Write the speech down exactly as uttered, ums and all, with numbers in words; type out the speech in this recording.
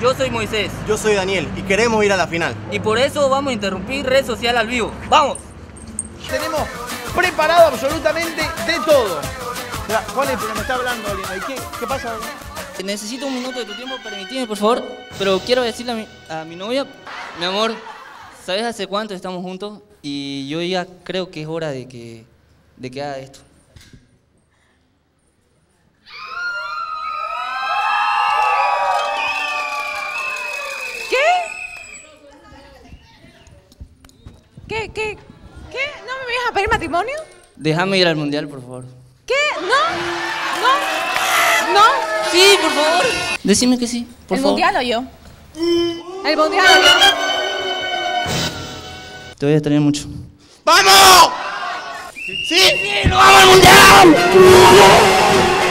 Yo soy Moisés. Yo soy Daniel y queremos ir a la final. Y por eso vamos a interrumpir red social al vivo. ¡Vamos! Tenemos preparado absolutamente de todo. ¿Cuál es? Pero me está hablando, Lina. ¿Y qué, qué pasa? Necesito un minuto de tu tiempo, permitime, por favor. Pero quiero decirle a mi, a mi novia, mi amor, ¿sabes hace cuánto estamos juntos? Y yo ya creo que es hora de que, de que haga esto. ¿Qué? ¿Qué? ¿Qué? ¿No me vas a pedir matrimonio? Déjame ir al mundial, por favor. ¿Qué? ¿No? ¿No? ¿No? Sí, por favor. Decime que sí, por ¿El favor. mundial o yo? ¿El mundial o yo? Te voy a extrañar mucho. ¡Vamos! ¡Sí! ¡Sí! ¡Nos vamos al mundial!